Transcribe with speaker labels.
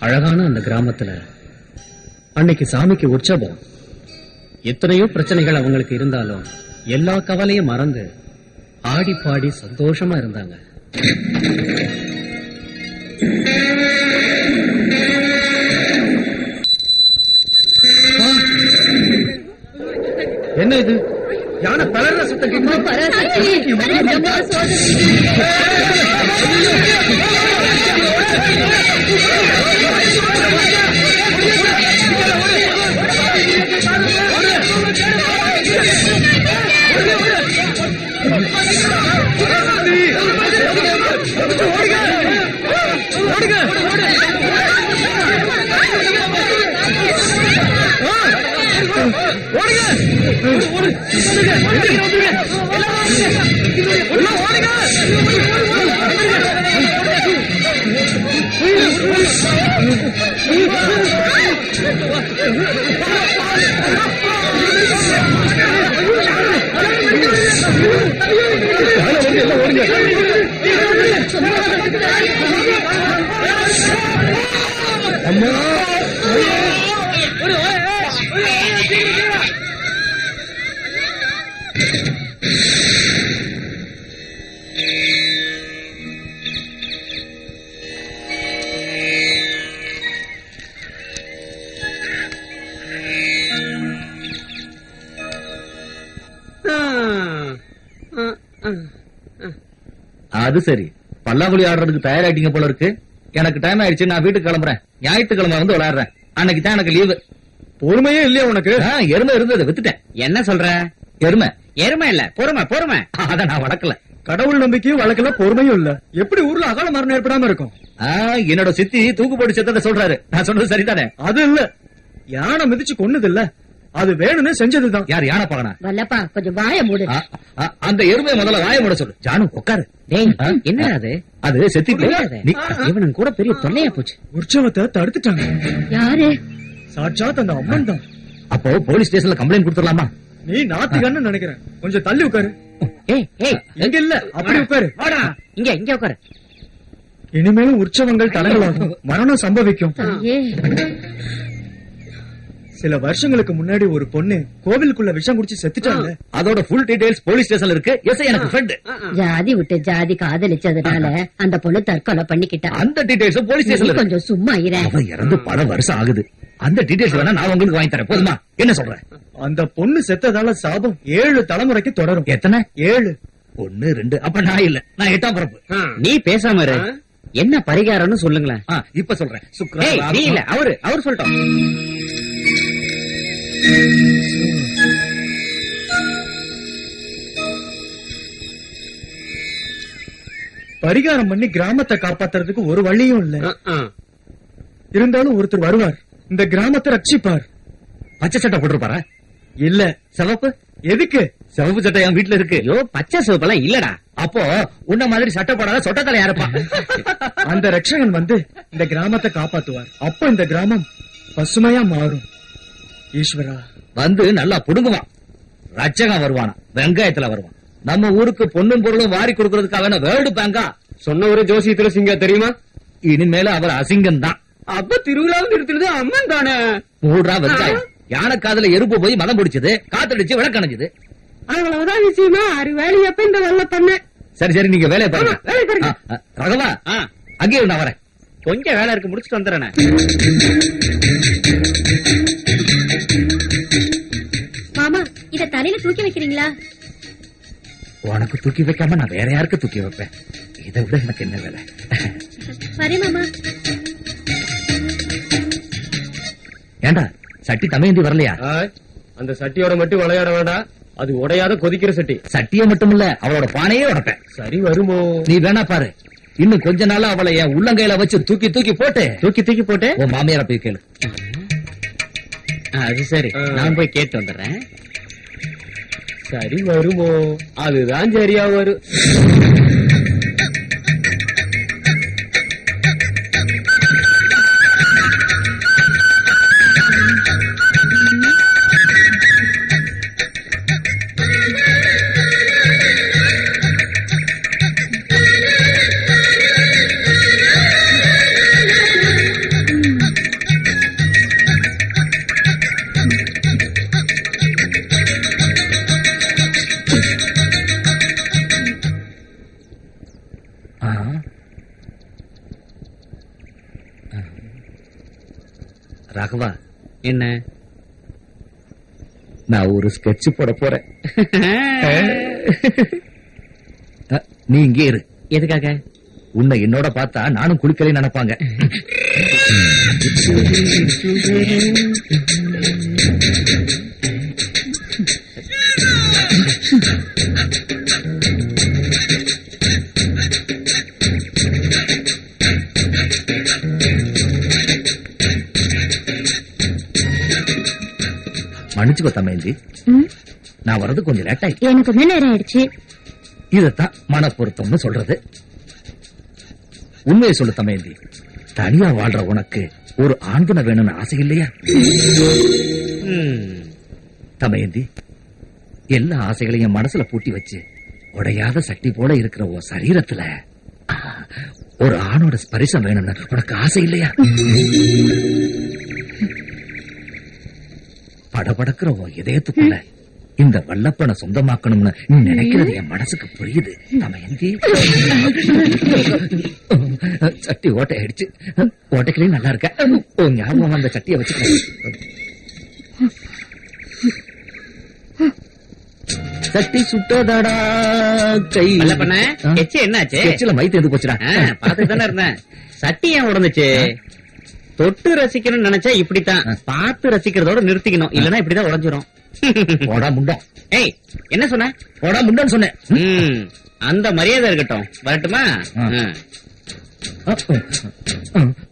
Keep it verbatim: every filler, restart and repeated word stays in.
Speaker 1: அழகான அந்த கிராமத்துல அன்னைக்கு சாமிக்கு உற்சவம். எத்தனையோ பிரச்சனைகள் அவங்களுக்கு இருந்தாலும் எல்லா கவலையும் மறந்து ஆடி பாடி சந்தோஷமா இருந்தாங்க. என்ன இது? யானை பலர சத்தம் அது சரி. பல்லாங்குழி ஆடுறதுக்கு தயாராயிட்டீங்க போல இருக்கு. எனக்கு டைம் ஆயிடுச்சு, நான் வீட்டுக்கு கிளம்புறேன். ஞாயிற்றுக்கிழமை வந்து விளையாடுறேன். அன்னைக்கு தான் எனக்கு லீவு. பொறுமையே இல்லையா உனக்கு? எருமை இருந்தது, வித்துட்டேன். என்ன சொல்ற? எருமை எருமை இல்ல, பொறுமை பொறுமை. அத நான் வளர்க்கல. கடவுள் நம்பிக்கையும் வளர்க்கல, பொறுமையும் இல்ல. எப்படி ஊர்ல அகால மரணம் ஏற்படாம இருக்கும்? என்னோட சித்தி தூக்கு போட்டு செத்தத சொல்றாரு. நான் சொன்னது சரிதானே? அது இல்ல, யானை மிதிச்சு கொன்னது இல்ல, அது வேணும்னு செஞ்சதுதான். யார் யானை பாக்கணும்? வல்லப்பா கொஞ்சம் வாய மூடு. அந்த எருமையை முதல்ல வாய மூட சொல்லு. ஜானு உட்காரு. என்ன அது? அது செத்தி இவனும் கூட பெரிய தொல்லையா போச்சு. உற்சவத்தை தடுத்துட்டாங்க. யாரு? சாட்சாத் அந்த அம்மன் தான். அப்போ போலீஸ் ஸ்டேஷன்ல கம்ப்ளைண்ட் கொடுத்துடலாமா? நீ நாத்திகன்னு நினைக்கிறேன். கொஞ்சம் தள்ளி உட்காரு. எங்க இல்ல, அப்படி உட்காரு. இங்க இங்க உட்காரு. இனிமேலும் உற்சவங்கள் தடங்களாகும், மரணம் சம்பவிக்கும். சில வருஷங்களுக்கு முன்னாடி ஒரு பொண்ணு கோவிலுக்குள்ள விஷம் குடிச்சு செத்துட்டாங்க. அதோட ஃபுல் டீடைல்ஸ் போலீஸ் ஸ்டேஷன்ல இருக்கு. எஸ் எனக்கு ஃப்ரெண்ட்.
Speaker 2: ஜாதி விட்டு ஜாதி காதலிச்சதுனால அந்த பொண்ணு தற்கொலை பண்ணிக்கிட்டா.
Speaker 1: அந்த டீடைல்ஸ் போலீஸ் ஸ்டேஷன்ல
Speaker 2: கொஞ்சம் சும்மா இரு.
Speaker 1: அவ இறந்து பல வருஷம் ஆகுது. அந்த டீடைல்ஸ் வேணா நான் உங்களுக்கு வாங்கி தரேன். போதுமா? என்ன சொல்ற? அந்த பொண்ணு செத்ததால சாபம் ஏழு தலைமுறைக்கு தொடரும். எத்தனை? ஏழு. ஒன்னு ரெண்டு. அப்ப நான் இல்ல, நான் எட்டாம் பிறப்பு.
Speaker 3: நீ பேசாம இரு. என்ன பரிகாரம்னு சொல்லுங்களேன்.
Speaker 1: இப்ப சொல்றேன். சுக்ரன்
Speaker 3: இல்ல, அவரு அவர் சொல்லிட்டோம்.
Speaker 1: பரிகாரம் பண்ணி கிராமத்தை காப்பாத்துறதுக்கு ஒரு வழியும் இல்ல. இருந்தாலும் ஒருத்தர் வருவார், இந்த கிராமத்தை ரட்சிப்பார். பச்சை சட்டை போட்டிருப்பாரா? இல்ல, சிவப்பு. எதுக்கு? சிவப்பு சட்டை என் வீட்டுல இருக்கு.
Speaker 3: ஐயோ, பச்சை சிவப்பு எல்லாம் இல்லடா.
Speaker 1: அப்போ உன்ன மாதிரி சட்டை போடாத சொட்டத்தலை யாருப்பா? அந்த ரட்சகன் வந்து இந்த கிராமத்தை காப்பாத்துவார். அப்போ இந்த கிராமம் பசுமையா மாறும். ஈஸ்வரா வந்து நல்லா புடுங்குவான். ரட்சகன் வருவானா வெங்காயத்துல வருவான். நம்ம ஊருக்கு பொண்ணும் பொருளும் வாரி கொடுக்கறதுக்காக வேர்ல்டு பேங்கா
Speaker 3: சொன்ன ஒரு ஜோசியத்துல சிங்க தெரியுமா?
Speaker 1: இனிமேல அவர் அசிங்கம் தான்.
Speaker 3: அப்ப திருவிழாவில் நிறுத்தினது அம்மன் தானே.
Speaker 1: மூடுறா வெங்காயம். யானை காதுல எறும்பு போய் மதம் பிடிச்சது, காத்தடிச்சு விளக்கணைஞ்சது.
Speaker 2: அவ்வளவுதான் விஷயமா. அறு வேலையப்ப இந்த வெள்ள பண்ண.
Speaker 1: சரி சரி, நீங்க வேலையை பாருங்க. ரகவா அங்கேயே நான் வரேன்.
Speaker 3: கொஞ்சம் வேலை இருக்கு, முடிச்சுட்டு வந்துடுறேன்.
Speaker 2: மாமா, இத தலையில தூக்கி வைக்கிறீங்களா?
Speaker 1: உனக்கு தூக்கி வைக்காம நான் வேற யாருக்கு தூக்கி வைப்பேன்? இதை விட எனக்கு என்ன வேலை?
Speaker 2: சரி மாமா.
Speaker 1: ஏண்டா சட்டி தமையந்தி வரலையா?
Speaker 3: அந்த சட்டியோட மட்டும் விளையாட வேண்டாம், அது உடையாத கொதிக்கிற சட்டி.
Speaker 1: சட்டியை மட்டும் இல்ல, அவளோட பானையே உடைப்பேன்.
Speaker 3: சரி வருமோ?
Speaker 1: நீ வேணா பாரு. இன்னும் கொஞ்ச நாளா அவளை என் உள்ளங்கையில வச்சு தூக்கி தூக்கி போட்டு
Speaker 3: தூக்கி தூக்கி போட்டு
Speaker 1: உன் மாமியார போய் கேளு.
Speaker 3: அது சரி, நான் போய் கேட்டு வந்துடுறேன். சரி வருமோ? அதுதான் சரியா வரும்.
Speaker 1: ராகவா,
Speaker 3: என்ன?
Speaker 1: நான் ஒரு ஸ்கெட்ச் போட போறேன். அஹ், நீ இங்கே இரு.
Speaker 3: எதுக்காக?
Speaker 1: உன்னை என்னோட பார்த்தா நானும் குளிக்கலை நினைப்பாங்க. மன்னிச்சுக்கோ தமேந்தி,
Speaker 2: ம்,
Speaker 1: நான் வர்றது கொஞ்சம் லேட் ஆயிடுச்சு.
Speaker 2: எனக்கு கொஞ்ச நேரம் ஆயிடுச்சு.
Speaker 1: இதத்தான் மனப்பொருத்தம்னு சொல்றது. உண்மையை சொல்லு தமேந்தி, தனியா வாழ்ற உனக்கு ஒரு ஆண்துணை வேணும்னு ஆசை இல்லையா?
Speaker 3: ம்.
Speaker 1: தமேந்தி, எல்லா ஆசைகளையும் மனசுல பூட்டி வச்சு உடையாத சட்டி போல இருக்கிற உன் சரீரத்துல ஆ, ஒரு ஆணோட ஸ்பரிசம் வேணும்னு உனக்கு ஆசை இல்லையா? படபடக்கிற உன் இதயத்துக்குள்ள இந்த வல்லப்பனை சொந்தமாக்கணும்னு நீ நினைக்கிறது என் மனசுக்கு புரியுது தமயந்தி. சட்டி ஓட்டை ஆயிடுச்சு. ஓட்டைக்கிலையும் நல்லா இருக்க. உன் ஞாபகம் அந்த சட்டியை வச்சுக்க. சட்டி சுட்டதடா கை.
Speaker 3: வல்லப்பண்ண, எச்சு என்னாச்சு?
Speaker 1: எச்சில மை தேர்ந்து போச்சுடா.
Speaker 3: பாத்துட்டு தானே இருந்தேன். சட்டி ஏன் உடந்துச்சு? தொட்டு ரசிக்கணும்னு நினைச்சா இப்படித்தான் பார்த்து ரசிக்கிறதோட நிறுத்திக்கணும், இல்லன்னா இப்படிதான் உடஞ்சிரும்.
Speaker 1: போடா முண்டம்.
Speaker 3: ஏய், என்ன சொன்ன?
Speaker 1: போடா முண்டன்னு சொன்னேன்.
Speaker 3: ம், அந்த மரியாதை இருக்கட்டும். வரட்டுமா?
Speaker 1: ஆ.
Speaker 3: ம்.